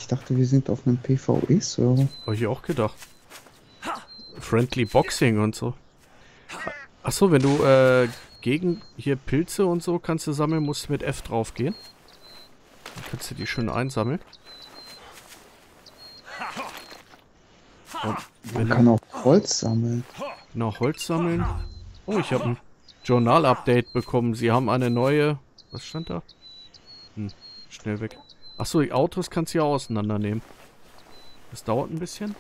dachte, wir sind auf einem PvE-Server. Habe ich auch gedacht. Friendly Boxing und so. Achso, wenn du gegen hier Pilze und so kannst du sammeln, musst du mit F drauf gehen. Dann kannst du die schön einsammeln. Und Man kann auch Holz sammeln. genau, Holz sammeln. Oh, ich habe ein Journal-Update bekommen. Sie haben eine neue... Was stand da? Schnell weg. Achso, die Autos kannst du ja auseinandernehmen. Das dauert ein bisschen.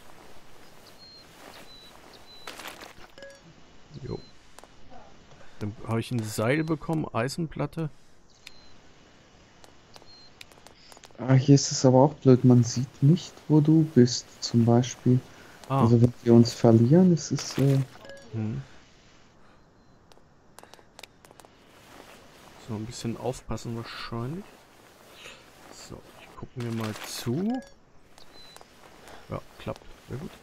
Jo. Dann habe ich ein Seil bekommen, Eisenplatte. Ah, hier ist es aber auch blöd. Man sieht nicht, wo du bist, zum Beispiel. Ah, Also wenn wir uns verlieren, ist es... so ein bisschen aufpassen wahrscheinlich. So, ich gucke mir mal zu. Ja, klappt. Sehr gut.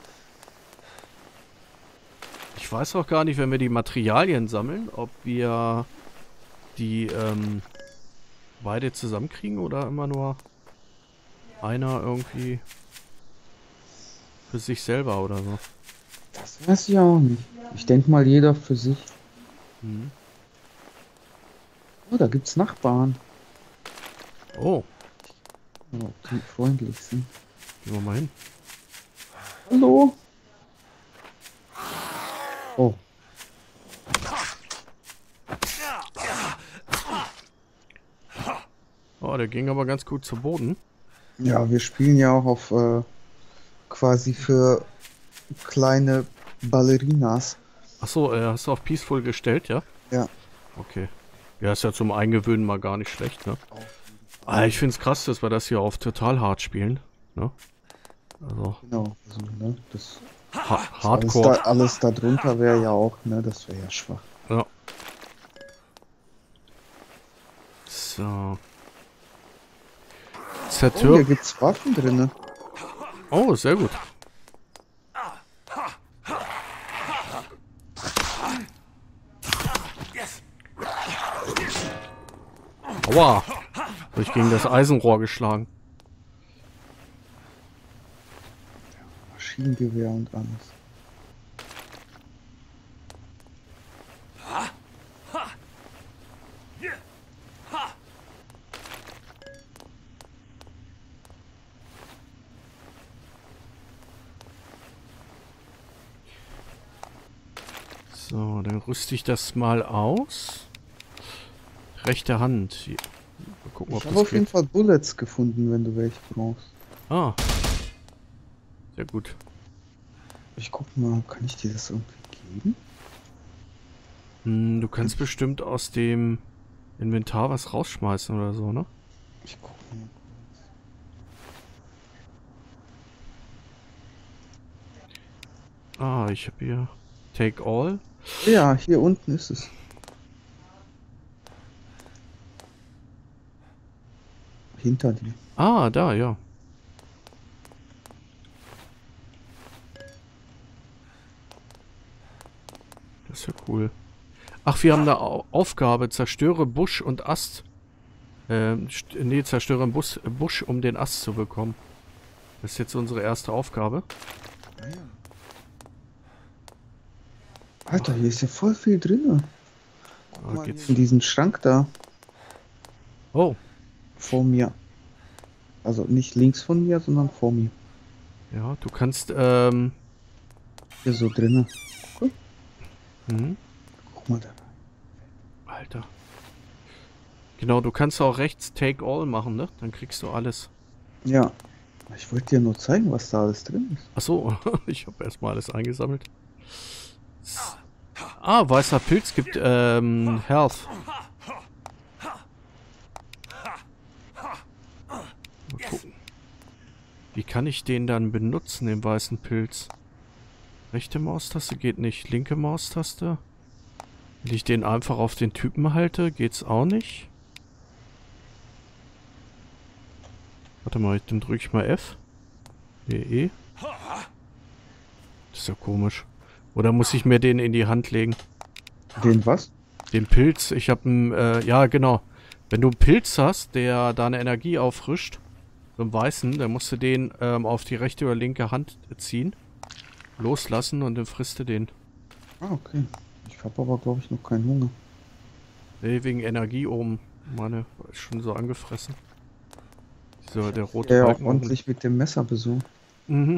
Ich weiß auch gar nicht, wenn wir die Materialien sammeln, ob wir die beide zusammenkriegen oder immer nur einer irgendwie für sich selber oder so. Das weiß ich auch nicht. Ich denke mal, jeder für sich. Mhm. Oh, da gibt's Nachbarn. Oh, Oh, die freundlich sind. gehen wir mal hin. Hallo? Oh, Oh, der ging aber ganz gut zu Boden. ja, wir spielen ja auch auf quasi für kleine Ballerinas. Achso, hast du auf Peaceful gestellt, ja? Ja. Okay. Ja, ist ja zum Eingewöhnen mal gar nicht schlecht, ne? Ah, ich find's krass, dass wir das hier auf total hart spielen, ne? Also, Genau. Also, ne, das Hardcore. alles da drunter wäre ja auch, ne, das wäre ja schwach. Ja. So. Oh, Zertör. hier gibt's Waffen drinne. Oh, sehr gut. Aua. Hab ich gegen das Eisenrohr geschlagen. Maschinengewehr und alles. So, dann rüste ich das mal aus. Rechte Hand. Hier. Mal gucken, ob Ich habe das auf jeden geht. Fall Bullets gefunden, wenn du welche brauchst. Ah. Sehr gut. Ich guck mal, kann ich dir das irgendwie geben? Du kannst bestimmt aus dem Inventar was rausschmeißen oder so, ne? Ich guck mal. Ah, ich habe hier Take All. Ja, hier unten ist es. Hinter dir. Ah, da, ja. Das ist ja cool. Ach, wir haben eine Aufgabe. Zerstöre Busch und Ast. Nee, zerstöre Busch, um den Ast zu bekommen. Das ist jetzt unsere erste Aufgabe. Ah, ja. Alter, hier ist ja voll viel drinne. Guck Ah, mal geht's. hier in diesen Schrank da Oh, vor mir. Also nicht links von mir, sondern vor mir. ja, du kannst, Hier so drinne. mhm. Guck mal da. Alter. Genau, du kannst auch rechts Take All machen, ne? Dann kriegst du alles. Ja. Ich wollte dir nur zeigen, was da alles drin ist. Ach so, ich habe erstmal alles eingesammelt. Ah, weißer Pilz gibt Health. Mal gucken. Wie kann ich den dann benutzen, den weißen Pilz? Rechte Maustaste geht nicht. Linke Maustaste. Wenn ich den einfach auf den Typen halte, geht's auch nicht. Warte mal, dann drücke ich mal F. Nee, E. Das ist ja komisch. Oder muss ich mir den in die Hand legen? Den was? Den Pilz. Ich habe einen, ja genau. Wenn du einen Pilz hast, der deine Energie auffrischt, So einen weißen, dann musst du den auf die rechte oder linke Hand ziehen. Loslassen und dann frisst du den. Ah, okay. Ich habe aber, glaube ich, noch keinen Hunger. Nee, wegen Energie oben. Meine ist schon so angefressen. So, der rote Ja, auch Balken oben. ordentlich mit dem Messer besucht. Mhm.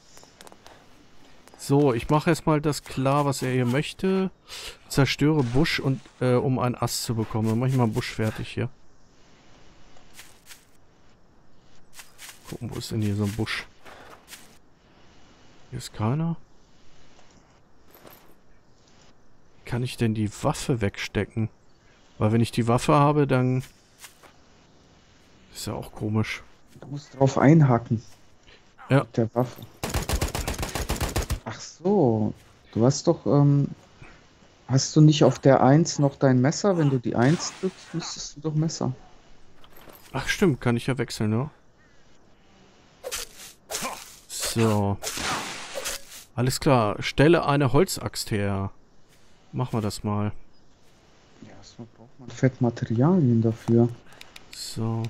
So, ich mache erstmal das klar, was er hier möchte. Zerstöre Busch und um einen Ast zu bekommen. Dann mache ich mal Busch fertig hier. Gucken, wo ist denn hier so ein Busch? Hier ist keiner. Kann ich denn die Waffe wegstecken? Weil wenn ich die Waffe habe, dann ist ja auch komisch. Du musst drauf einhaken. Ja. Mit der Waffe. Ach so. Du hast doch, hast du nicht auf der 1 noch dein Messer? Wenn du die 1 drückst, müsstest du doch Messer. Ach stimmt, kann ich ja wechseln, ne? So. Alles klar. Stelle eine Holzaxt her. Machen wir das mal. Ja, erstmal braucht man Fettmaterialien dafür. So.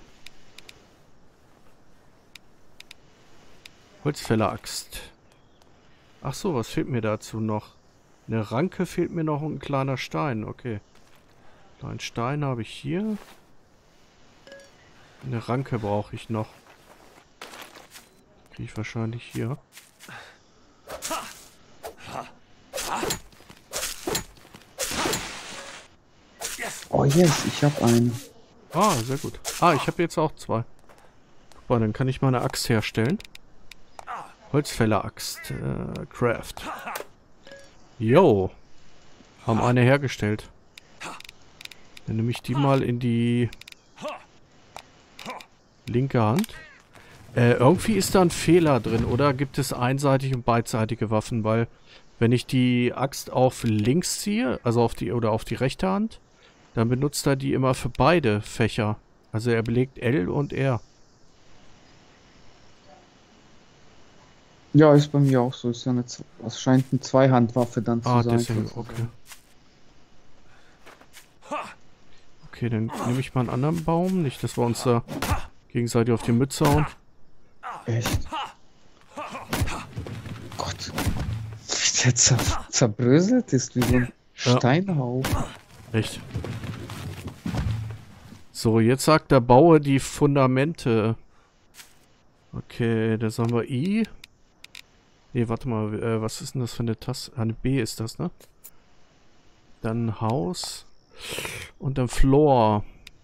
Holzfälleraxt. Ach so, was fehlt mir dazu noch? Eine Ranke fehlt mir noch und ein kleiner Stein. Okay. Kleinen Stein habe ich hier. Eine Ranke brauche ich noch. Kriege ich wahrscheinlich hier. Oh yes, ich habe einen. Ah, sehr gut. Ah, ich habe jetzt auch 2. Guck mal, dann kann ich mal eine Axt herstellen. Holzfälleraxt. Craft. Yo. Haben eine hergestellt. Dann nehme ich die mal in die linke Hand. Irgendwie ist da ein Fehler drin, oder gibt es einseitige und beidseitige Waffen? Weil, wenn ich die Axt auf links ziehe, also auf die oder auf die rechte Hand, dann benutzt er die immer für beide Fächer. Also er belegt L und R. Ja, ist bei mir auch so. Ist ja eine, es scheint eine Zweihandwaffe dann zu Ah, sein. deswegen, okay. Okay, dann nehme ich mal einen anderen Baum. Nicht, dass wir uns da gegenseitig auf die Mütze hauen. Echt? Gott. Wie der zerbröselt ist, wie so ein Steinhaufen. Echt. So, jetzt sagt der Baue die Fundamente. Okay, da sagen wir I. Nee, warte mal, was ist denn das für eine Taste? Eine B ist das, ne? Dann Haus. Und dann Floor.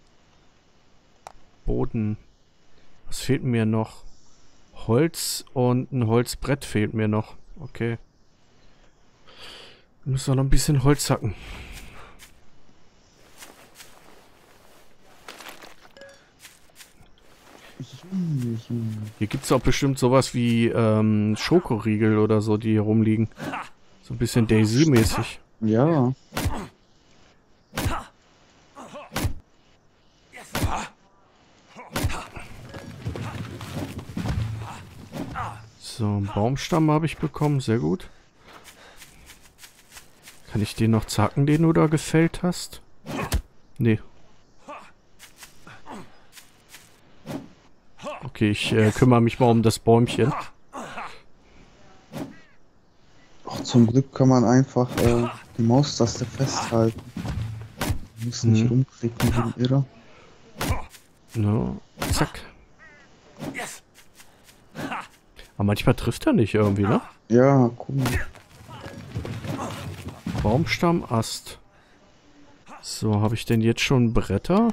Boden. Was fehlt mir noch? Holz und ein Holzbrett fehlt mir noch. Okay. Wir müssen noch ein bisschen Holz hacken. Hier gibt es auch bestimmt sowas wie Schokoriegel oder so, die hier rumliegen. So ein bisschen Daisy-mäßig. Ja. So, einen Baumstamm habe ich bekommen, sehr gut. Kann ich den noch zacken, den du da gefällt hast? Nee. Okay, ich kümmere mich mal um das Bäumchen. Ach, zum Glück kann man einfach die Maustaste festhalten. Man muss nicht rumklicken wie ein Irrer. No, zack. Aber manchmal trifft er nicht irgendwie, ne? Ja, guck mal. Baumstamm, Ast. So, habe ich denn jetzt schon Bretter?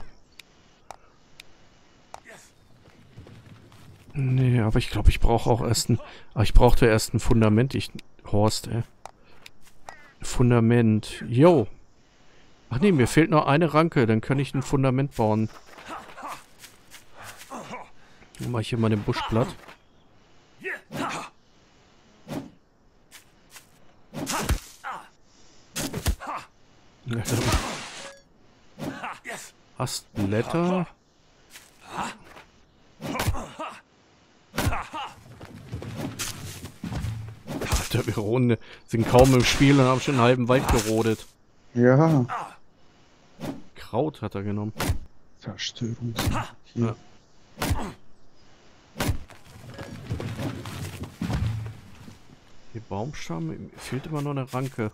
Nee, aber ich glaube, ich brauche auch erst ein... Ah, ich brauchte erst ein Fundament. Horst, ey. Fundament. Yo. Ach nee, mir fehlt noch eine Ranke. Dann kann ich ein Fundament bauen. Dann mache ich hier mal den Busch platt. Astblätter. Alter, wir sind kaum im Spiel und haben schon einen halben Wald gerodet. Ja. Kraut hat er genommen. Zerstörung. Ja. Baumstamm. Mir fehlt immer noch eine Ranke.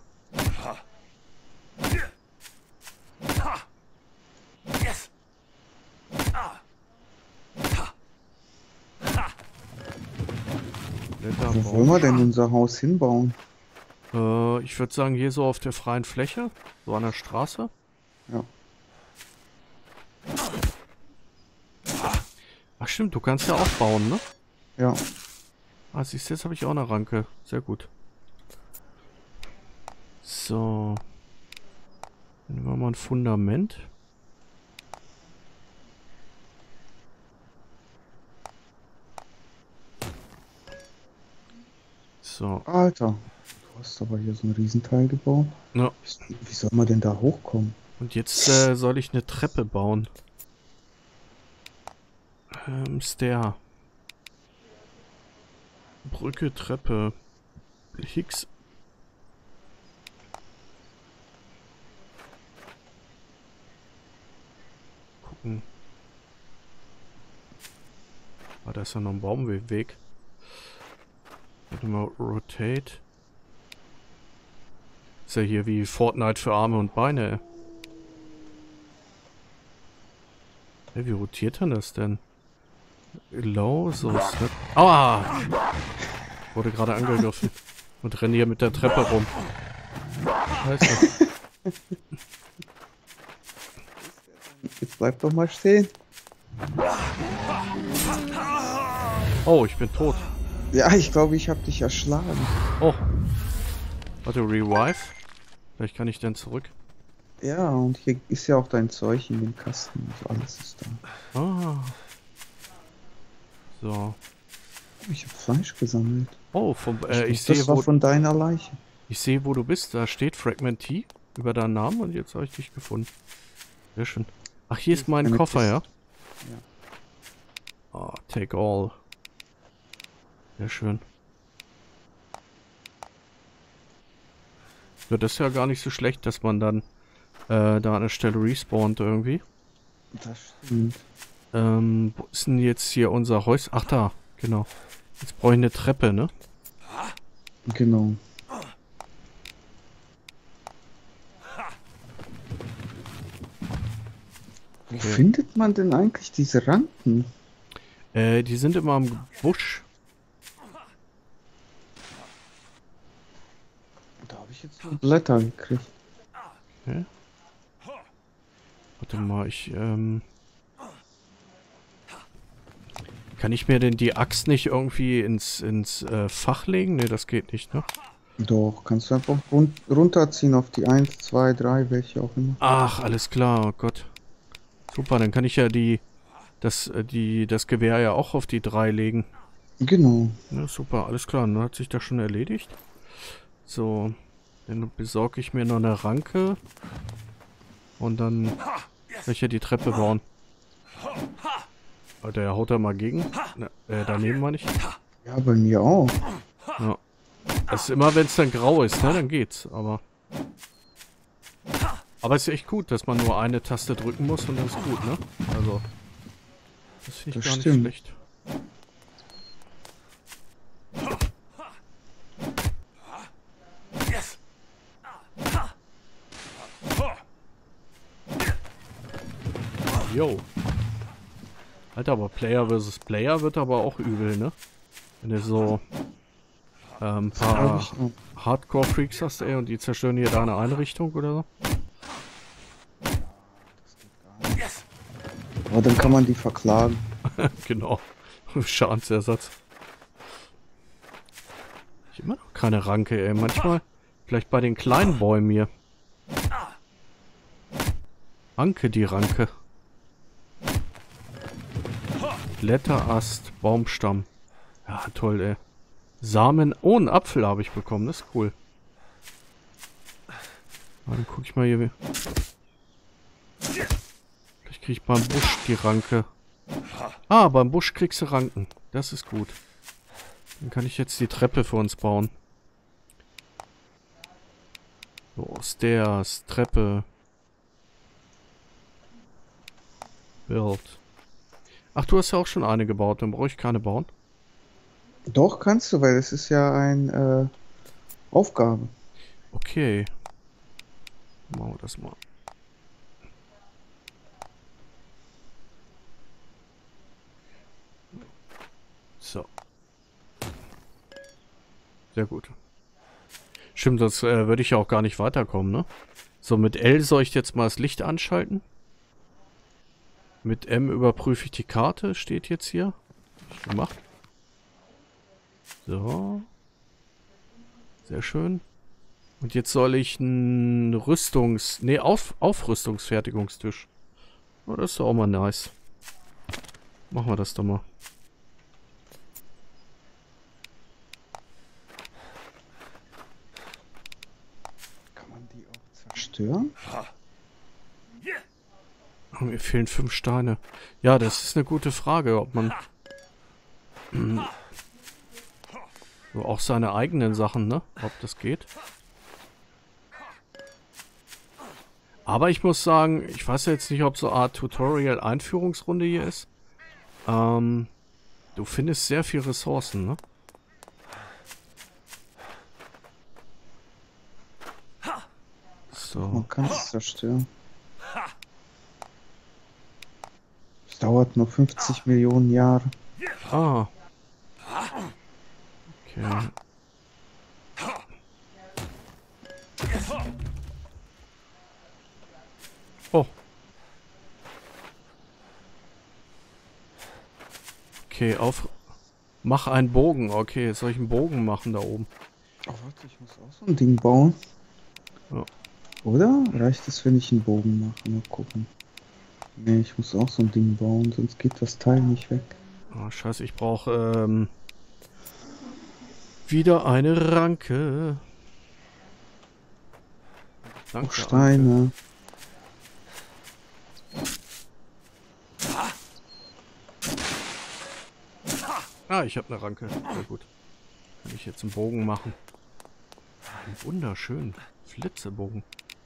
Wo wollen wir denn unser Haus hinbauen? Ich würde sagen, hier so auf der freien Fläche. So an der Straße. Ja. Ach stimmt, du kannst ja auch bauen, ne? Ja. Ah, siehst du, jetzt habe ich auch eine Ranke. Sehr gut. So. Nehmen wir mal ein Fundament. So. Alter, du hast aber hier so einen Riesenteil gebaut. Ja. Wie soll man denn da hochkommen? Und jetzt soll ich eine Treppe bauen. Stair. Brücke, Treppe. Hicks. Gucken. Ah, da ist ja noch ein Baumweg. Warte mal, Rotate. Ist ja hier wie Fortnite für Arme und Beine. Hey, wie rotiert denn das denn? Low, so Snap. Aua! Wurde gerade angegriffen. Und renne hier mit der Treppe rum. Scheiße. Jetzt bleib doch mal stehen. Oh, ich bin tot. Ja, ich glaube, ich habe dich erschlagen. Oh. Warte, Revive. Vielleicht kann ich dann zurück. Ja, und hier ist ja auch dein Zeug in dem Kasten. Also alles ist da. Ah. So. Ich habe Fleisch gesammelt. Oh, ich Das sehe, war wo, von deiner Leiche. ich sehe, wo du bist. Da steht Fragment T über deinen Namen und jetzt habe ich dich gefunden. Sehr schön. Ach, hier ist mein Eine Koffer, ja? Kiste. Ja. Ah, take all. Sehr schön. Ja, das ist ja gar nicht so schlecht, dass man dann da an der Stelle respawnt irgendwie. Das stimmt. Wo ist denn jetzt hier unser Häuschen? Ach da, genau. Jetzt brauche ich eine Treppe, ne? Genau. Wo Okay. findet man denn eigentlich diese Ranken? Die sind immer im Busch. Da habe ich jetzt nur Blätter gekriegt. Okay. Warte mal, kann ich mir denn die Axt nicht irgendwie ins Fach legen? Ne, das geht nicht, ne? Doch, kannst du einfach runterziehen auf die 1, 2, 3, welche auch immer. Ach, alles klar, oh Gott. Super, dann kann ich ja das Gewehr ja auch auf die 3 legen. Genau. Ja, super, alles klar, dann hat sich das schon erledigt. So, dann besorge ich mir noch eine Ranke. Und dann kann ich ja die Treppe bauen. Der haut da mal gegen. Na, daneben meine ich. Ja, bei mir auch. Ja. Das ist immer, wenn es dann grau ist, ne, dann geht's, aber es ist echt gut, dass man nur eine Taste drücken muss und dann ist gut, ne? Also, das finde ich Das gar stimmt. nicht schlecht. Yo. Alter, aber Player versus Player wird aber auch übel, ne? Wenn du so ein Glaub paar ich auch. Hardcore-Freaks hast, ey, und die zerstören hier deine Einrichtung oder so. Aber dann kann man die verklagen. Genau. Schadensersatz. Ich immer noch keine Ranke, ey. Manchmal, vielleicht bei den kleinen Bäumen hier. Ranke, die Ranke. Blätterast, Baumstamm. Ja, toll, ey. Samen. Oh, einen Apfel habe ich bekommen. Das ist cool. Dann guck ich mal hier. Vielleicht kriege ich beim Busch die Ranke. Ah, beim Busch kriegst du Ranken. Das ist gut. Dann kann ich jetzt die Treppe für uns bauen. So, Stairs, Treppe. Build. Ach, du hast ja auch schon eine gebaut. Dann brauche ich keine bauen. Doch, kannst du, weil es ist ja ein Aufgabe. Okay. Machen wir das mal. So. Sehr gut. Stimmt, sonst würde ich ja auch gar nicht weiterkommen, ne? So, mit L soll ich jetzt mal das Licht anschalten. Mit M überprüfe ich die Karte, steht jetzt hier. Hab ich gemacht. So. Sehr schön. Und jetzt soll ich einen Aufrüstungsfertigungstisch. Oh, das ist doch auch mal nice. Machen wir das doch mal. Kann man die auch zerstören? Oh, mir fehlen 5 Steine. Ja, das ist eine gute Frage, ob man so auch seine eigenen Sachen, ne? Ob das geht. Aber ich muss sagen, ich weiß jetzt nicht, ob so eine Art Tutorial-Einführungsrunde hier ist. Du findest sehr viel Ressourcen, ne? So. Man kann es zerstören. Es dauert nur 50 Millionen Jahre. Ah. Okay. Oh. Okay, mach einen Bogen. Okay, jetzt soll ich einen Bogen machen da oben. Oh, warte, ich muss auch so ein Ding bauen. Ja. Oder? Reicht es, wenn ich einen Bogen mache? Mal gucken. Nee, ich muss auch so ein Ding bauen, sonst geht das Teil nicht weg. Oh, scheiße, ich brauche wieder eine Ranke. Danke, Auch Steine. Ah, ich habe eine Ranke. Sehr gut. Kann ich jetzt einen Bogen machen. Ein wunderschön. Flitzebogen.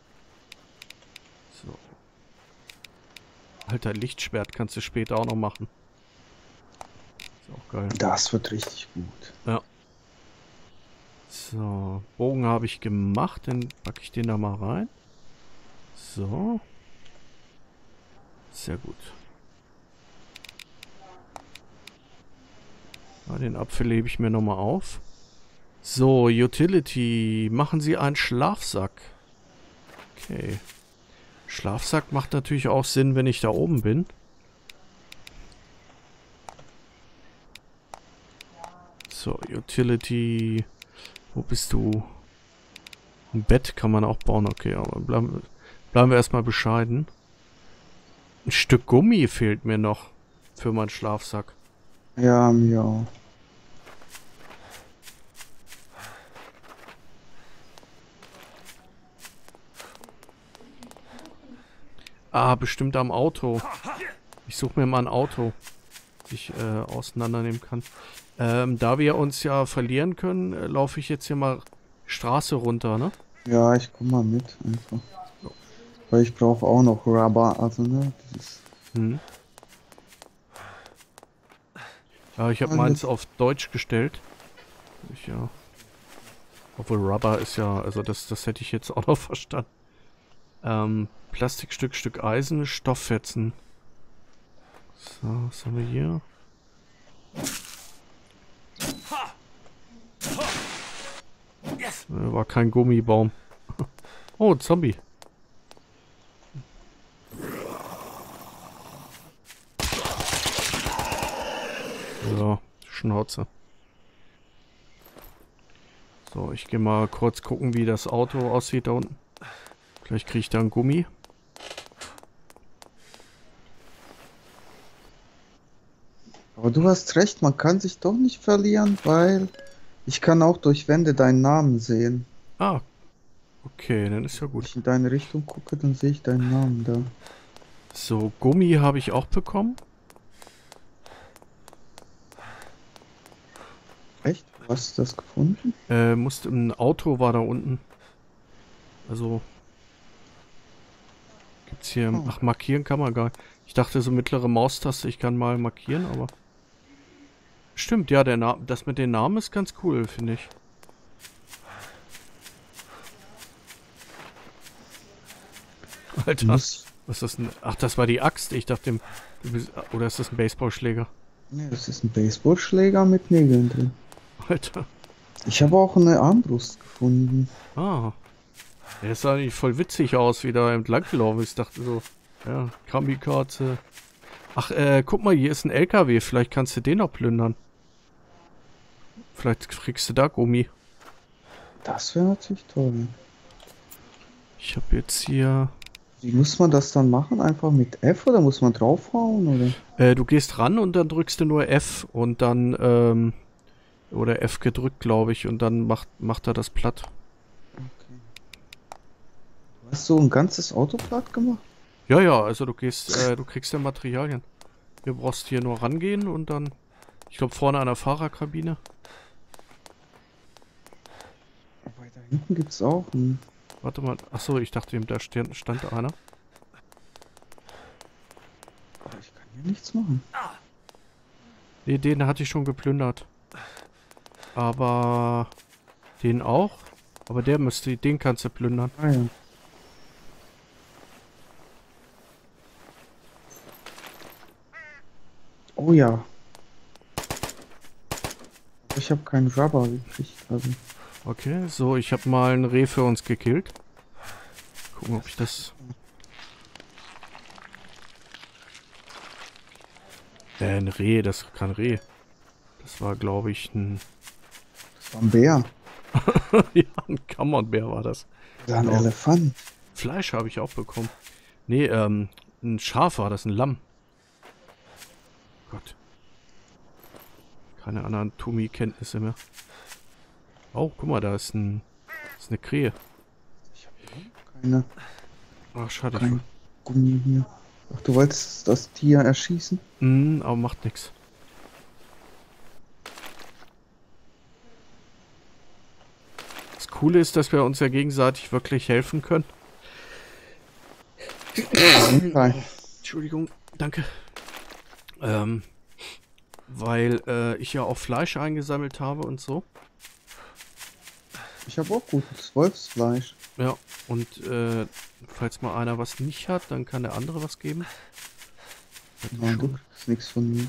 So. Alter, Lichtschwert kannst du später auch noch machen. Ist auch geil. Das wird richtig gut. Ja. So. Bogen habe ich gemacht. Dann packe ich den da mal rein. So. Sehr gut. Ja, den Apfel hebe ich mir nochmal auf. So, Utility. Machen Sie einen Schlafsack. Okay. Schlafsack macht natürlich auch Sinn, wenn ich da oben bin. So, Utility. Wo bist du? Ein Bett kann man auch bauen. Okay, aber bleiben wir erstmal bescheiden. Ein Stück Gummi fehlt mir noch für meinen Schlafsack. Ja, mir auch. Ah, bestimmt am Auto. Ich suche mir mal ein Auto, das ich auseinandernehmen kann. Da wir uns ja verlieren können, laufe ich jetzt hier mal Straße runter, ne? Ja, ich komm mal mit einfach. Weil ich brauche auch noch Rubber, also ne, dieses... Hm. Ja, ich habe meins auf Deutsch gestellt. Ja. Obwohl Rubber ist ja, also das hätte ich jetzt auch noch verstanden. Plastikstück Eisen, Stofffetzen. So, was haben wir hier? War kein Gummibaum. Oh, Zombie. So, Schnauze. So, ich gehe mal kurz gucken, wie das Auto aussieht da unten. Vielleicht kriege ich da einen Gummi. Aber du hast recht, man kann sich doch nicht verlieren, weil ich kann auch durch Wände deinen Namen sehen. Ah, okay, dann ist ja Wenn gut. ich in deine Richtung gucke, dann sehe ich deinen Namen da. So, Gummi habe ich auch bekommen. Echt? Wo hast du das gefunden? Ein Auto war da unten. Also gibt's hier. Oh. Ach, markieren kann man gar nicht. Ich dachte so mittlere Maustaste, ich kann mal markieren, aber. Stimmt, ja, das mit den Namen ist ganz cool, finde ich. Alter, Muss. was ist das denn? Ach, das war die Axt. Ich dachte, oder ist das ein Baseballschläger? Ne, das ist ein Baseballschläger mit Nägeln drin. Alter. Ich habe auch eine Armbrust gefunden. Ah. Der sah eigentlich voll witzig aus, wie da entlang gelaufen ist. Ich dachte so, ja, Kamikaze. Ach, guck mal, hier ist ein LKW. Vielleicht kannst du den noch plündern. Vielleicht kriegst du da Gummi. Das wäre natürlich toll. Ich habe jetzt hier... Wie muss man das dann machen? Einfach mit F oder muss man draufhauen? Oder? du gehst ran und dann drückst du nur F und dann, oder F gedrückt, glaube ich, und dann macht er das platt. Okay. Hast du ein ganzes Auto platt gemacht? Ja, ja, also du kriegst ja Materialien. Du brauchst hier nur rangehen und dann, ich glaube, vorne an der Fahrerkabine. Weiter hinten gibt es auch einen. Warte mal, achso, ich dachte eben, da stand einer. Aber ich kann hier nichts machen. Nee, den hatte ich schon geplündert. Aber den auch? Aber den kannst du plündern. Ah ja. Oh ja. Aber ich habe keinen Rubber gekriegt. Also. Okay, so, ich habe mal ein Reh für uns gekillt. Gucken, ob ich das... ein Reh, das ist kein Reh. Das war, glaube ich, ein... Das war ein Bär. ja, ein Kammernbär war das. Oder ein Genau. Elefant. Fleisch habe ich auch bekommen. Nee, ein Schaf war das, ein Lamm. Gott. Keine Anatomie-Kenntnisse mehr. Oh, guck mal, da ist eine Krähe. Ich habe keine. Ach, schade. Kein Gummi hier. Ach, du wolltest das Tier erschießen? Aber macht nichts. Das Coole ist, dass wir uns ja gegenseitig wirklich helfen können. Entschuldigung, danke. Weil ich ja auch Fleisch eingesammelt habe und so. Ich habe auch gutes Wolfsfleisch. Ja, und falls mal einer was nicht hat, dann kann der andere was geben. Nein, du kriegst nichts von mir.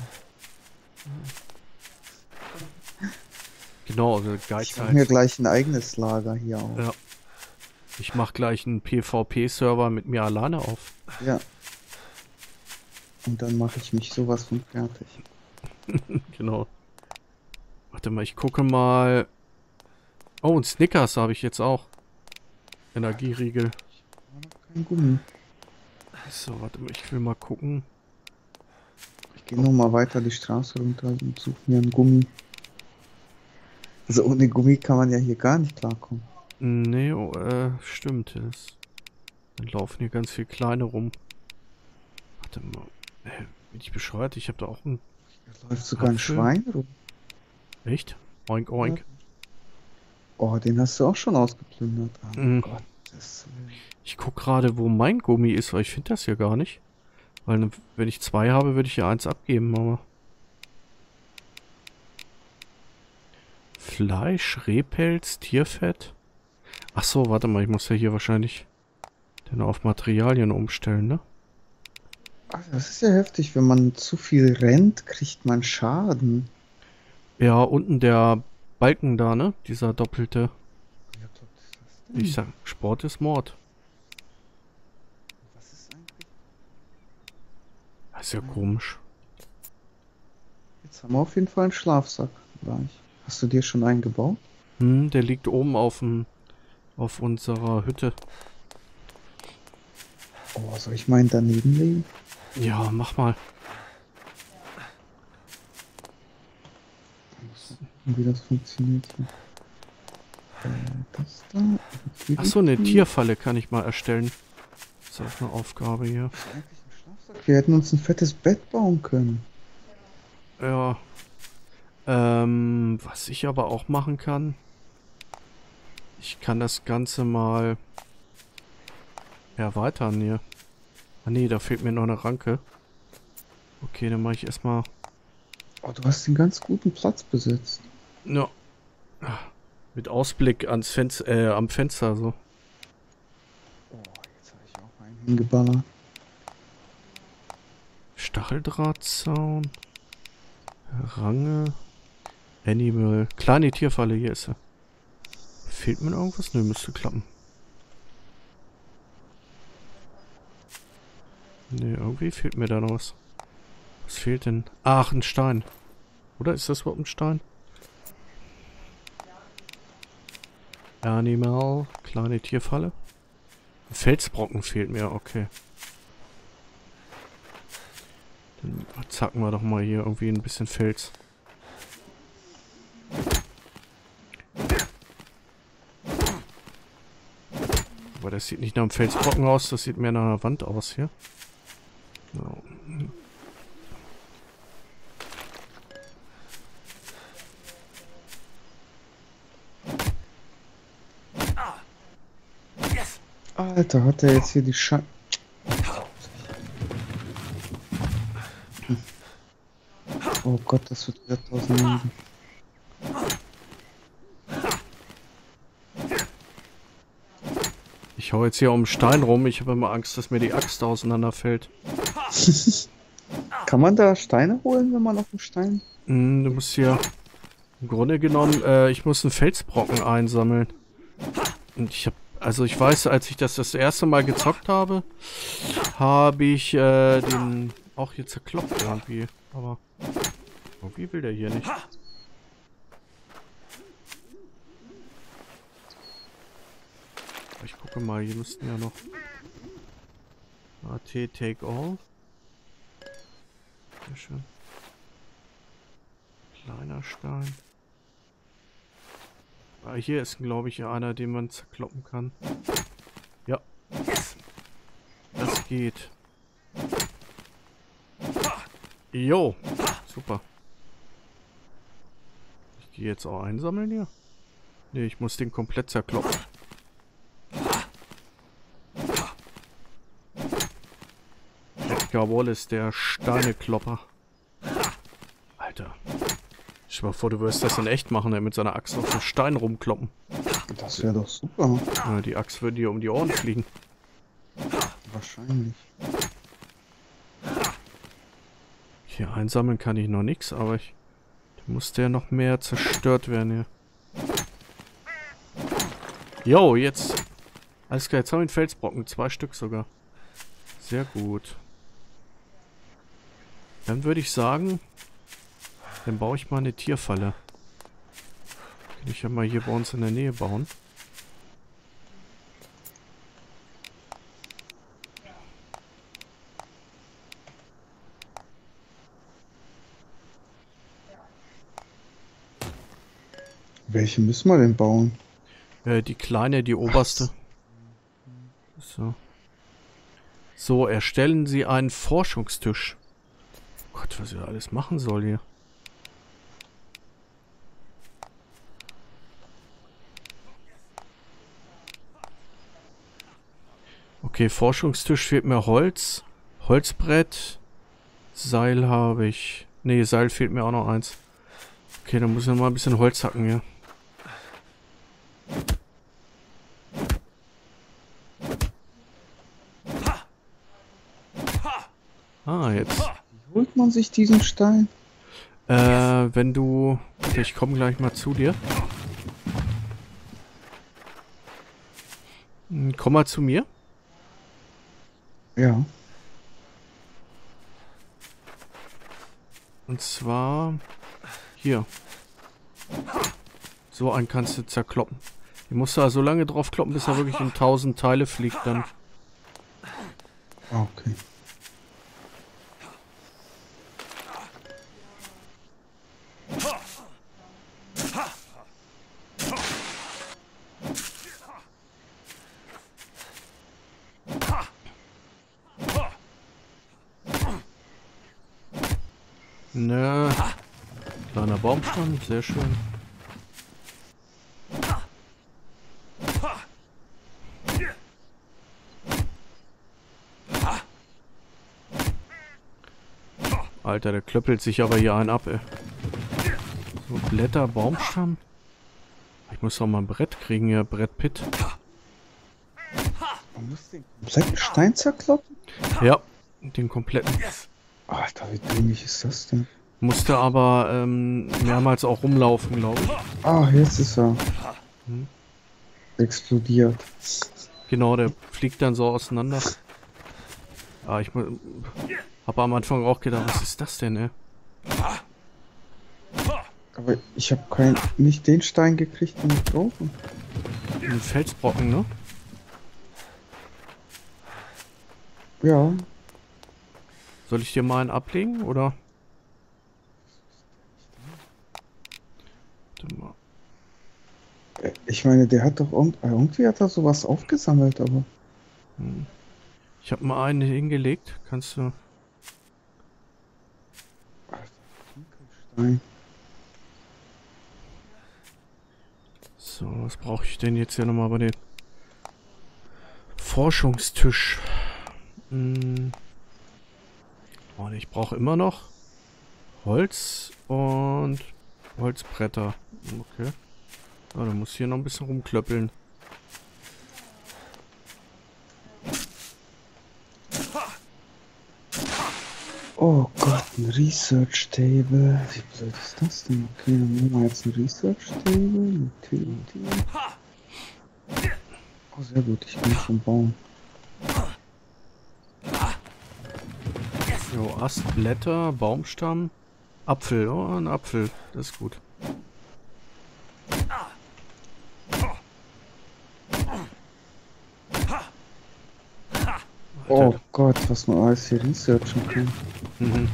Genau, also Geiz Ich mache mir halt. gleich ein eigenes Lager hier auf. Ja. Ich mache gleich einen PvP-Server mit mir alleine auf. Ja. Und dann mache ich mich sowas von fertig. Genau. Warte mal, ich gucke mal. Oh, und Snickers habe ich jetzt auch. Energieriegel. Aber noch kein Gummi. So, warte mal, ich will mal gucken. Ich gehe nochmal weiter die Straße runter und suche mir einen Gummi. Also ohne Gummi kann man ja hier gar nicht klarkommen. Nee, oh, stimmt. Dann laufen hier ganz viele kleine rum. Warte mal. Bin ich bescheuert? Ich habe da auch ein... Da läuft sogar ein Apfel. Schwein rum. Echt? Oink, oink. Oh, den hast du auch schon ausgeplündert. Oh Mhm. Gott, das... Ich guck gerade, wo mein Gummi ist, weil ich finde das hier gar nicht. Weil wenn ich 2 habe, würde ich hier 1 abgeben, aber... Fleisch, Rehpelz, Tierfett. Ach so, warte mal, ich muss ja hier wahrscheinlich dann auf Materialien umstellen, ne? Ach, das ist ja heftig. Wenn man zu viel rennt, kriegt man Schaden. Ja, unten der Balken da, ne? Dieser doppelte. Ja, Gott, was ist das denn? Ich sag, Sport ist Mord. Was ist eigentlich? Das ist ja komisch. Jetzt haben wir auf jeden Fall einen Schlafsack gleich. Hast du dir schon einen gebaut? Der liegt oben auf unserer Hütte. Oh, soll ich meinen daneben legen? Ja, mach mal. Wie das funktioniert hier. Das da. Okay, Ach so, eine Tierfalle kann ich mal erstellen. Das ist auch eine Aufgabe hier. Das ist eigentlich ein Schlafsack. Wir hätten uns ein fettes Bett bauen können. Ja. Was ich aber auch machen kann. Ich kann das Ganze mal erweitern hier. Ah nee, da fehlt mir noch eine Ranke. Okay, dann mache ich erstmal. Oh, du hast den ganz guten Platz besetzt. Ja. Mit Ausblick am Fenster so. Oh, jetzt habe ich auch einen Geballert. Stacheldrahtzaun. Range. Animal. Kleine Tierfalle, hier ist sie. Fehlt mir irgendwas? Nö, müsste klappen. Ne, irgendwie fehlt mir da noch was. Was fehlt denn? Ach, ein Stein. Oder ist das überhaupt ein Stein? Animal. Kleine Tierfalle. Ein Felsbrocken fehlt mir, okay. Dann zacken wir doch mal hier irgendwie ein bisschen Fels. Aber das sieht nicht nach einem Felsbrocken aus, das sieht mehr nach einer Wand aus hier. So. Alter, hat er jetzt hier die Oh Gott, das wird wieder auseinander. Ich hau jetzt hier um den Stein rum. Ich habe immer Angst, dass mir die Axt auseinanderfällt. Kann man da Steine holen, wenn man auf dem Stein? Du musst hier... Im Grunde genommen, ich muss einen Felsbrocken einsammeln. Und ich habe... Also ich weiß, als ich das erste Mal gezockt habe, habe ich den auch hier zerkloppt irgendwie. Aber irgendwie will der hier nicht. Ich gucke mal, hier müssten ja noch... AT Take All. Sehr schön. Kleiner Stein. Ah, hier ist, glaube ich, einer, den man zerkloppen kann. Ja. Das geht. Jo. Super. Ich gehe jetzt auch einsammeln hier. Ne, ich muss den komplett zerkloppen. Edgar Wallace, der Steineklopper. Alter. Stell dir mal vor, du wirst das in echt machen, mit seiner Axt auf den Stein rumkloppen. Das wäre doch super. Ja, die Axt würde dir um die Ohren fliegen. Wahrscheinlich. Hier einsammeln kann ich noch nichts, aber muss der noch mehr zerstört werden hier. Jo, jetzt. Alles klar, jetzt haben wir einen Felsbrocken. 2 Stück sogar. Sehr gut. Dann würde ich sagen, dann baue ich mal eine Tierfalle. Kann ich ja mal hier bei uns in der Nähe bauen. Welche müssen wir denn bauen? Die kleine, die oberste. So. So, erstellen Sie einen Forschungstisch. Oh Gott, was ich da alles machen soll hier. Okay, Forschungstisch fehlt mir Holz. Holzbrett. Seil habe ich. Nee, Seil fehlt mir auch noch eins. Okay, dann muss ich noch mal ein bisschen Holz hacken hier. Ah, jetzt. Wie holt man sich diesen Stein? Wenn du... Ich komme gleich mal zu dir. Komm mal zu mir. Ja. Und zwar... Hier. So einen kannst du zerkloppen. Den musst du da so lange drauf kloppen, bis er wirklich in 1000 Teile fliegt dann. Okay. Ne. Kleiner Baumstamm, sehr schön. Alter, der klöppelt sich aber hier einen ab, ey. So, Blätter, Baumstamm. Ich muss doch mal ein Brett kriegen, ja, Brett Pit. Man muss den kompletten Stein zerkloppen? Ja, den kompletten. Alter, wie dämlich ist das denn? Musste aber mehrmals auch rumlaufen, glaube ich. Ah, jetzt ist er Hm. explodiert. Genau, der fliegt dann so auseinander. Ah, ich habe am Anfang auch gedacht, was ist das denn, ey? Aber ich habe nicht den Stein gekriegt, den ich brauche. Ein Felsbrocken, ne? Ja, Soll ich dir mal einen ablegen, oder? Warte mal. ich meine, der hat doch irgendwie hat er sowas aufgesammelt, aber Hm. Ich habe mal einen hingelegt. Kannst du... Stein. So, was brauche ich denn jetzt hier nochmal bei dem Forschungstisch? Hm. Oh, ich brauche immer noch Holz und Holzbretter. Okay. Ah, dann muss ich hier noch ein bisschen rumklöppeln. Oh Gott, ein Research Table. Wie blöd ist das denn? Okay, dann nehmen wir jetzt ein Research Table. Utility. Oh, sehr gut, ich kann schon bauen. Jo, Ast, Blätter, Baumstamm, Apfel. Oh, ein Apfel. Das ist gut. Oh Gott, was man alles hier researchen kann. Mhm.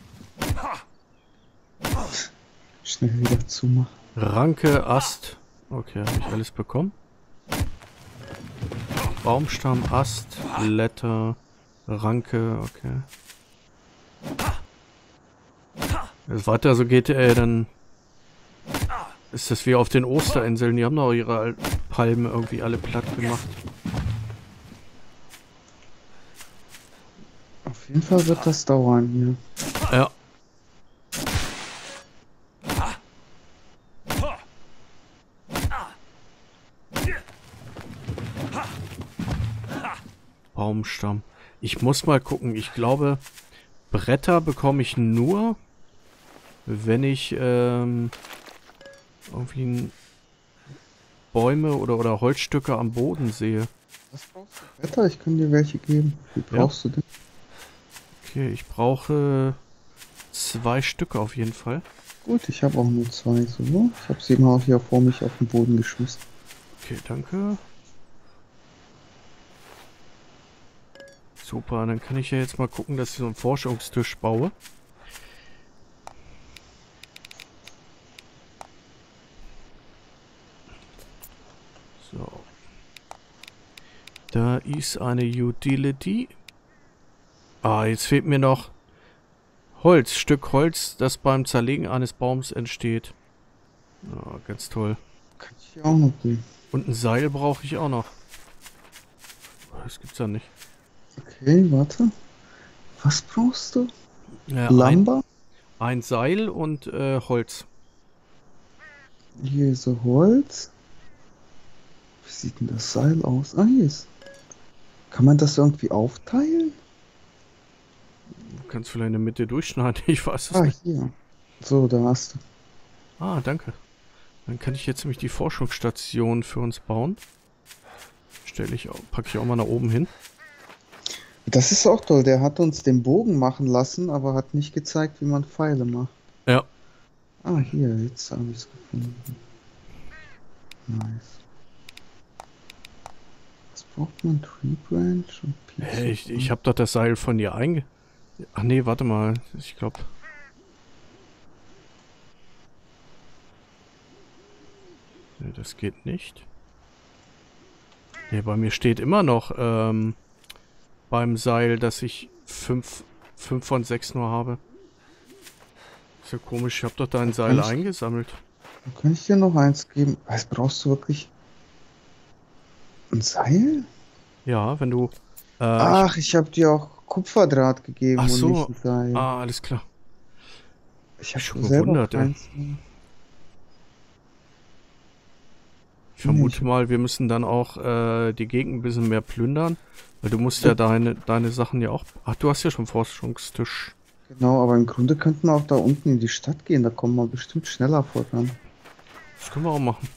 Schnell wieder zumachen. Ranke, Ast. Okay, habe ich alles bekommen. Baumstamm, Ast, Blätter, Ranke, okay. Wenn es weiter so geht, dann ist das wie auf den Osterinseln. Die haben doch ihre Palmen irgendwie alle platt gemacht. Auf jeden Fall wird das dauern hier. Ja. Baumstamm. Ich muss mal gucken. Ich glaube, Bretter bekomme ich nur, wenn ich irgendwie Bäume oder Holzstücke am Boden sehe. Was brauchst du? Wetter, ich kann dir welche geben. Wie brauchst du denn? Okay, ich brauche 2 Stücke auf jeden Fall. Gut, ich habe auch nur 2. So. Ich habe sie mal hier vor mich auf den Boden geschmissen. Okay, danke. Super, dann kann ich ja jetzt mal gucken, dass ich so einen Forschungstisch baue. So. Da ist eine Utility. Ah, jetzt fehlt mir noch Holz. Stück Holz, das beim Zerlegen eines Baums entsteht. Ah, ganz toll. Kann ich dir auch noch geben. Und ein Seil brauche ich auch noch. Das gibt's ja nicht. Okay, warte. Was brauchst du? Ja, Lumber? ein Seil und Holz. Hier ist so Holz. Wie sieht denn das Seil aus? Ah, hier ist. Kann man das irgendwie aufteilen? Du kannst vielleicht in der Mitte durchschneiden, ich weiß es Ah, nicht. hier. So, da hast du. Ah, danke. Dann kann ich jetzt nämlich die Forschungsstation für uns bauen. Packe ich auch mal nach oben hin. Das ist auch toll. Der hat uns den Bogen machen lassen, aber hat nicht gezeigt, wie man Pfeile macht. Ja. Ah, hier, jetzt habe ich es gefunden. Nice. Was braucht man? Tree Branch und Piece Hey, of ich habe doch das Seil von dir Ach nee, warte mal. Ich glaube... Nee, das geht nicht. Nee, bei mir steht immer noch beim Seil, dass ich 5 von 6 nur habe. Ist ja komisch, ich habe doch dein Seil eingesammelt. Dann kann ich dir noch eins geben. Was brauchst du wirklich? Ein Seil? Ja, wenn du... Ach, ich habe dir auch Kupferdraht gegeben Ach und so. nicht ein Seil. Ah, alles klar. Ich habe schon selber gewundert, ey. keins. Ich vermute mal, wir müssen dann auch die Gegend ein bisschen mehr plündern. Weil du musst ja deine Sachen ja auch... Ach, du hast ja schon Forschungstisch. Genau, aber im Grunde könnten wir auch da unten in die Stadt gehen. Da kommen wir bestimmt schneller voran. Das können wir auch machen.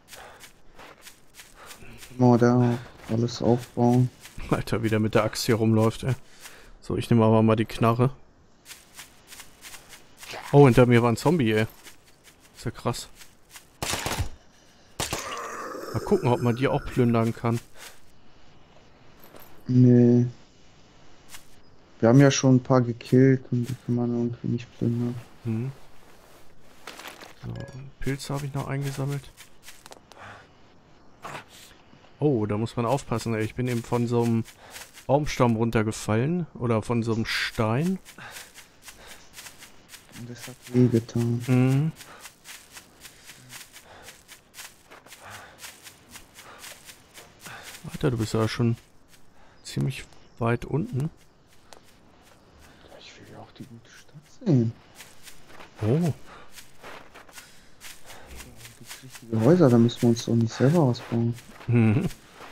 Können wir da alles aufbauen. Alter, wie der mit der Axt hier rumläuft, ey. So, ich nehme aber mal die Knarre. Oh, hinter mir war ein Zombie, ey. Ist ja krass. Mal gucken, ob man die auch plündern kann. Nee. Wir haben ja schon ein paar gekillt und die kann man irgendwie nicht plündern. Hm. So, Pilze habe ich noch eingesammelt. Oh, da muss man aufpassen, ey. Ich bin eben von so einem Baumstamm runtergefallen. Oder von so einem Stein. Und das hat weh getan. Mhm. Alter, du bist ja schon ziemlich weit unten. Ich will ja auch die gute Stadt sehen. Oh. Gibt's richtige Häuser, da müssen wir uns doch nicht selber ausbauen. Mhm.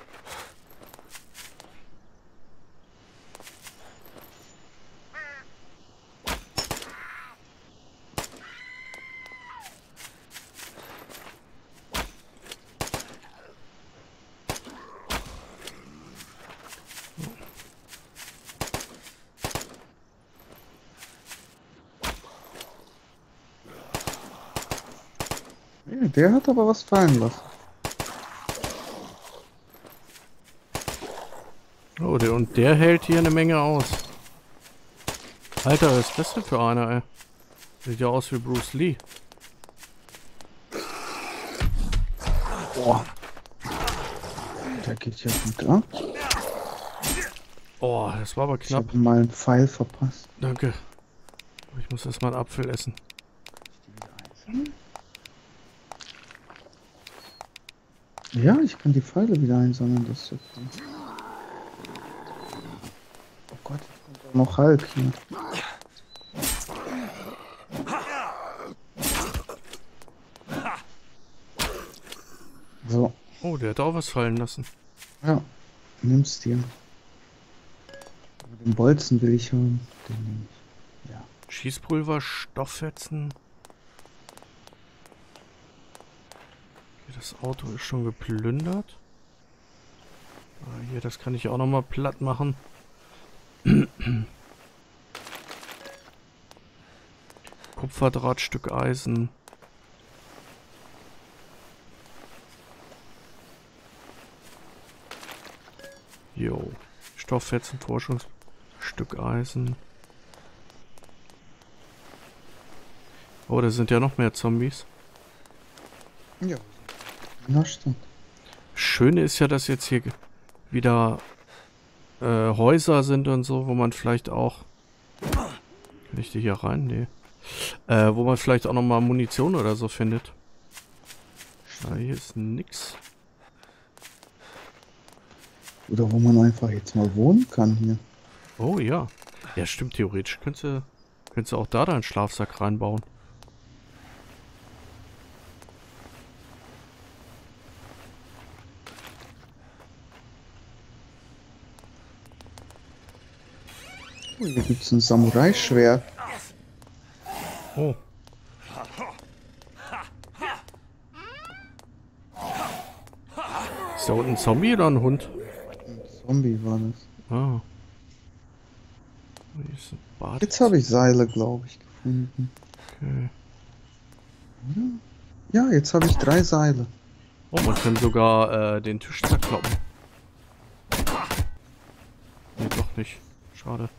Ja, der hat aber was fallen lassen. Oh, und der hält hier eine Menge aus. Alter, was ist das denn für einer, ey? Sieht ja aus wie Bruce Lee. Boah. Der geht ja gut ab. Oh, das war aber Ich knapp. habe mal einen Pfeil verpasst. Danke. Ich muss erstmal einen Apfel essen. Ja, ich kann die Pfeile wieder einsammeln, das ist okay. Oh Gott, jetzt kommt auch noch Hulk hier. So, Oh, der hat auch was fallen lassen. ja, nimm's dir. Aber den Bolzen will ich haben. Den nehme ich. Ja. Schießpulver, Stofffetzen. Okay, das Auto ist schon geplündert. Ah, hier, das kann ich auch nochmal platt machen. Kupferdrahtstück Eisen. Jo. Stofffetzen, Forschungsstück Eisen. Oh, da sind ja noch mehr Zombies. Ja. Na, stimmt. Schöne ist ja, dass jetzt hier wieder Häuser sind und so, wo man vielleicht auch... Kann ich die hier rein? Nee. Wo man vielleicht auch nochmal Munition oder so findet. Ah, hier ist nix. Oder wo man einfach jetzt mal wohnen kann hier. Oh ja. Ja, stimmt, theoretisch könntest du auch da deinen Schlafsack reinbauen. Oh, hier gibt's ein Samurai-Schwert. Oh. Ist da unten ein Zombie oder ein Hund? Ein Zombie war das. Ah. Hier ist ein Bad. Jetzt habe ich Seile, glaube ich, gefunden. Okay. Ja, jetzt habe ich 3 Seile. Oh, man kann sogar den Tisch zerkloppen. Nee, doch nicht. Schade.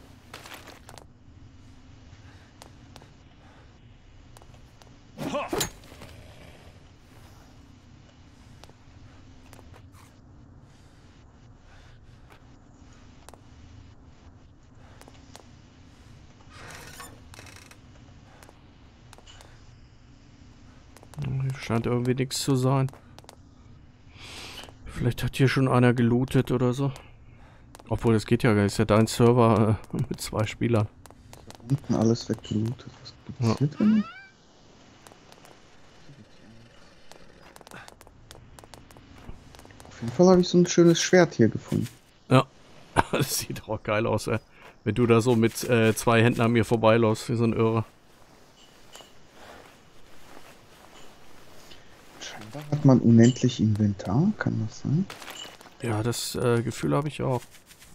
Hier scheint irgendwie nichts zu sein. Vielleicht hat hier schon einer gelootet oder so. Obwohl, das geht ja gar nicht. Ist ja dein Server mit 2 Spielern. Unten alles weggelootet. Was gibt's Ja. hier drin? Auf jeden Fall habe ich so ein schönes Schwert hier gefunden. Ja, das sieht auch geil aus, ey. Wenn du da so mit 2 Händen an mir vorbeiläufst, wie so ein Irrer. Scheinbar hat man unendlich Inventar, kann das sein? Ja, das Gefühl habe ich auch.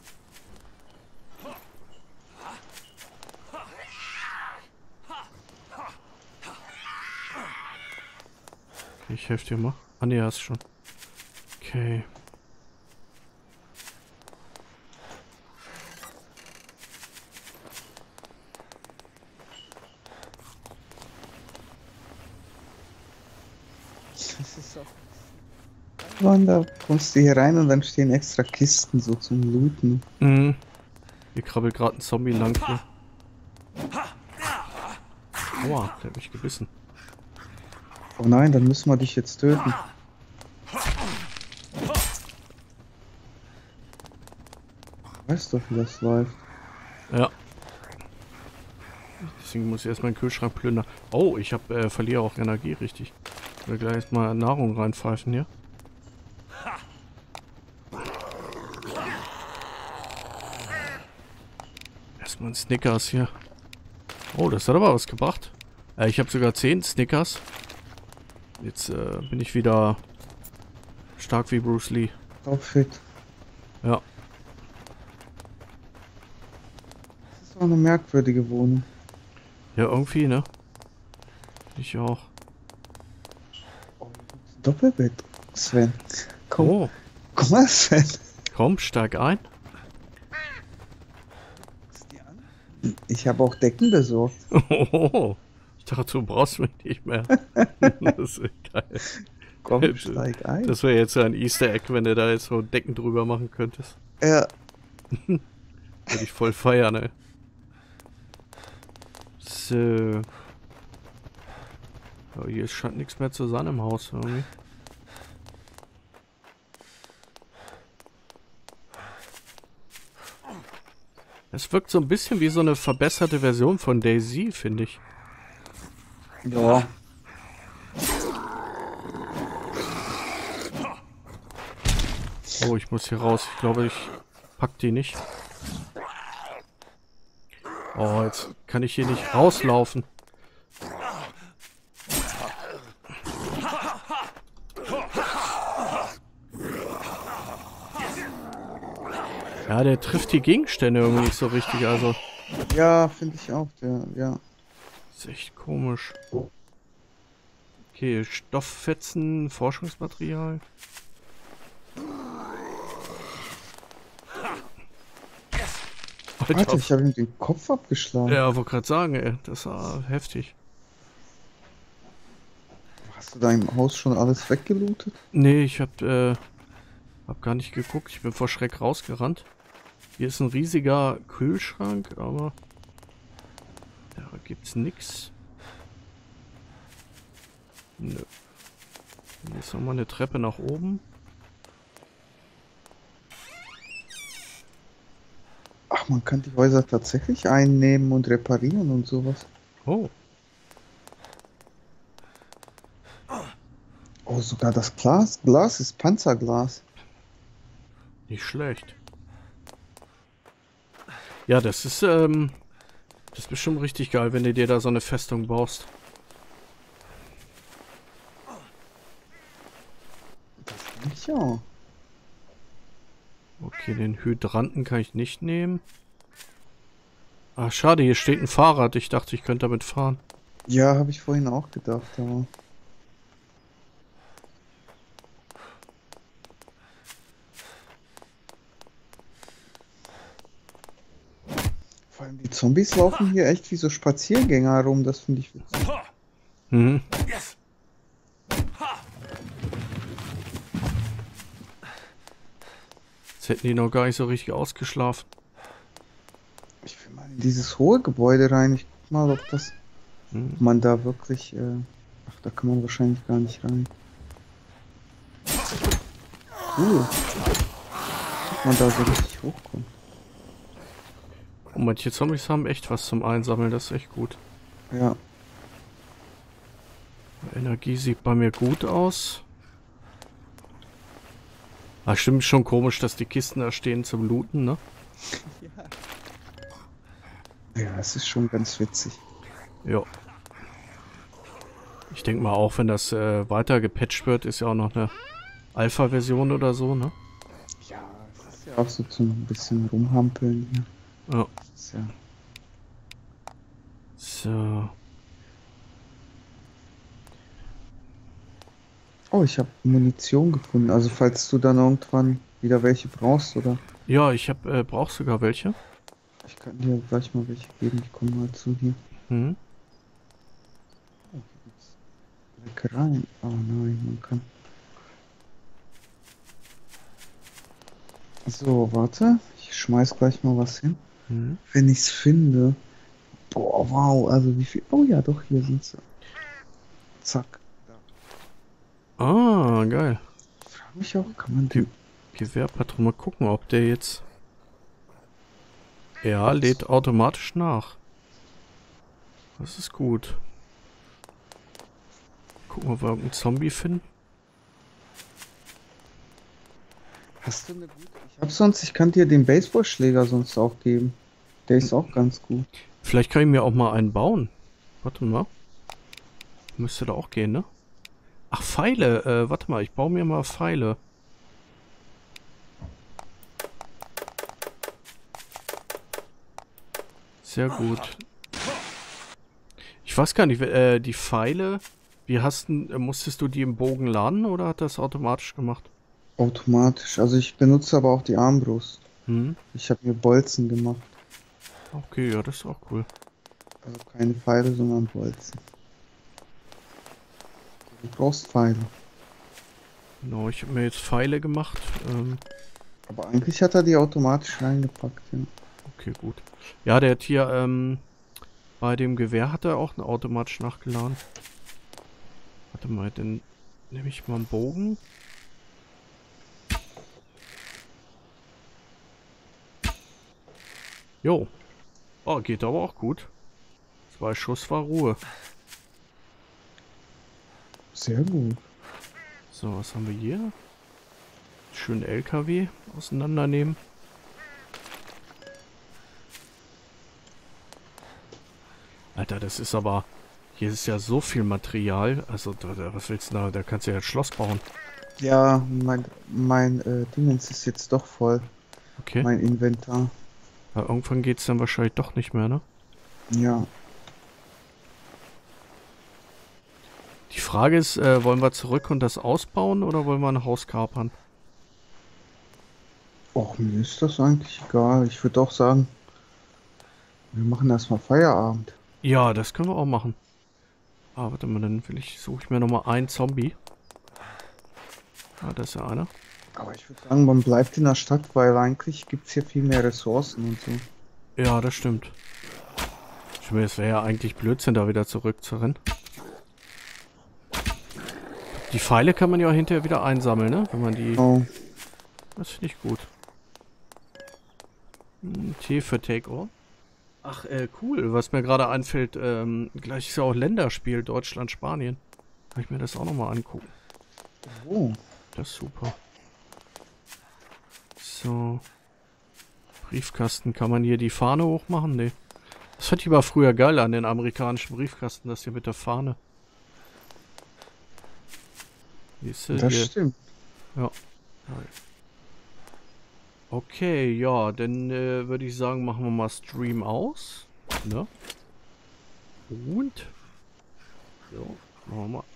Okay, ich helfe dir mal. Ah ne, hast schon. Okay. Das ist auch. Da kommst du hier rein und dann stehen extra Kisten so zum Looten. Mhm. Hier krabbelt gerade ein Zombie lang hier. Aua, der hat mich gebissen. Oh nein, dann müssen wir dich jetzt töten. Weißt doch, wie das läuft. Ja. Deswegen muss ich erst meinen Kühlschrank plündern. Oh, ich verliere auch Energie, richtig. Ich will gleich erstmal Nahrung reinpfeifen hier. Erstmal ein Snickers hier. Oh, das hat aber was gebracht. Ich habe sogar 10 Snickers. Jetzt bin ich wieder stark wie Bruce Lee. Auch fit. Ja. Das ist auch eine merkwürdige Wohnung. Ja, irgendwie, ne? Ich auch. Doppelbett, Sven. Komm, Oh, komm mal, Sven. komm, steig ein. Ich habe auch Decken besorgt. Oh, ich dachte, du brauchst mich nicht mehr. Das ist geil. Komm, steig ein. Das wäre jetzt ja ein Easter Egg, wenn du da jetzt so Decken drüber machen könntest. Ja. Würde ich voll feiern, ey. So. Oh, hier scheint nichts mehr zu sein im Haus irgendwie. Es wirkt so ein bisschen wie so eine verbesserte Version von DayZ, finde ich. Ja. Oh, ich muss hier raus. Ich glaube, ich pack die nicht. Oh, jetzt kann ich hier nicht rauslaufen. Ja, der trifft die Gegenstände irgendwie nicht so richtig, also. Ja, finde ich auch, der, ja. Ist echt komisch. Okay, Stofffetzen, Forschungsmaterial. Alter, ich habe ihm den Kopf abgeschlagen. Ja, wollte gerade sagen, ey, das war heftig. Hast du da im Haus schon alles weggelootet? Nee, ich hab gar nicht geguckt. Ich bin vor Schreck rausgerannt. Hier ist ein riesiger Kühlschrank, aber da gibt's nix. Nö. Hier ist nochmal eine Treppe nach oben. Ach, man kann die Häuser tatsächlich einnehmen und reparieren und sowas. Oh, Oh, sogar das Glas ist Panzerglas. nicht schlecht. Ja, das ist bestimmt richtig geil, wenn du dir da so eine Festung baust. Ich auch. Okay, den Hydranten kann ich nicht nehmen. Ah, schade, hier steht ein Fahrrad. Ich dachte, ich könnte damit fahren. Ja, habe ich vorhin auch gedacht, aber. Vor allem die Zombies laufen hier echt wie so Spaziergänger rum, das finde ich witzig. Mhm. Jetzt hätten die noch gar nicht so richtig ausgeschlafen. Ich will mal in dieses hohe Gebäude rein. Ich guck mal, ob das. Mhm. Ob man da wirklich. Ach, da kann man wahrscheinlich gar nicht rein. Cool. Ob man da so richtig hochkommt. Und manche Zombies haben echt was zum Einsammeln. Das ist echt gut. Ja. Energie sieht bei mir gut aus. Ah, stimmt, schon komisch, dass die Kisten da stehen zum Looten, ne? Ja, es ist schon ganz witzig. Ja. Ich denke mal auch, wenn das weiter gepatcht wird, ist ja auch noch eine Alpha-Version oder so, ne? Ja, es ist ja auch so zum bisschen rumhampeln hier. Ja. Ist ja. So. Oh, ich habe Munition gefunden. Also falls du dann irgendwann wieder welche brauchst, oder? Ja, ich brauch sogar welche. Ich kann dir gleich mal welche geben. Ich komme mal zu dir. Mhm. Oh, hier gibt's Leckereien. Oh nein, man kann. So, warte. Ich schmeiß gleich mal was hin. Mhm. Wenn ich's finde. Boah, wow. Also wie viel. Oh ja, doch, hier sind sie. Zack. Da. Ah, geil. Frag mich auch, kann man den. Gewehrpatron, mal gucken, ob der jetzt... Ja, lädt automatisch nach. Das ist gut. Gucken, ob wir irgendeinen Zombie finden. Hast du eine gute? Ich hab sonst, ich kann dir den Baseballschläger sonst auch geben. Der ist auch ganz gut. Vielleicht kann ich mir auch mal einen bauen. Warte mal. Müsste da auch gehen, ne? Ach, Pfeile. Warte mal, ich baue mir mal Pfeile. Sehr gut. Ich weiß gar nicht, die Pfeile, musstest du die im Bogen laden oder hat das automatisch gemacht? Automatisch. Also ich benutze aber auch die Armbrust. Hm? Ich habe mir Bolzen gemacht. Okay, ja, das ist auch cool. Also keine Pfeile, sondern Bolzen. Du brauchst Pfeile. Genau, ich habe mir jetzt Pfeile gemacht. Aber eigentlich hat er die automatisch reingepackt, ja. Okay, gut. Ja, der hat hier, bei dem Gewehr hat er auch automatisch nachgeladen. Warte mal, dann nehme ich mal einen Bogen. Jo. Oh, geht aber auch gut. 2 Schuss war Ruhe. Sehr gut. So, was haben wir hier? Schön LKW auseinandernehmen. Alter, das ist aber... Hier ist ja so viel Material. Also, was willst du da? Da kannst du ja ein Schloss bauen. Ja, mein Dingens ist jetzt doch voll. Okay. Mein Inventar. Ja, irgendwann geht es dann wahrscheinlich doch nicht mehr, ne? Ja. Die Frage ist, wollen wir zurück und das ausbauen oder wollen wir ein Haus kapern? Och, mir ist das eigentlich egal. Ich würde auch sagen, wir machen erstmal Feierabend. Ja, das können wir auch machen. Ah, warte mal, dann suche ich mir nochmal einen Zombie. Ah, da ist ja einer. Aber ich würde sagen, man bleibt in der Stadt, weil eigentlich gibt es hier viel mehr Ressourcen und so. Ja, das stimmt. Ich meine, es wäre ja eigentlich Blödsinn, da wieder zurückzurennen. Die Pfeile kann man ja hinterher wieder einsammeln, ne? Wenn man die... Oh, Das finde ich gut. T für Take-All. Ach, cool. Was mir gerade einfällt, gleich ist ja auch Länderspiel Deutschland, Spanien. Kann ich mir das auch nochmal angucken. oh. Das ist super. So. Briefkasten. Kann man hier die Fahne hochmachen? Nee. Das fand ich aber früher geil an den amerikanischen Briefkasten, das hier mit der Fahne. Siehst du, Das hier. stimmt. Ja. Geil. Okay, ja, dann würde ich sagen, machen wir mal Stream aus. Ne? Und? So, machen wir mal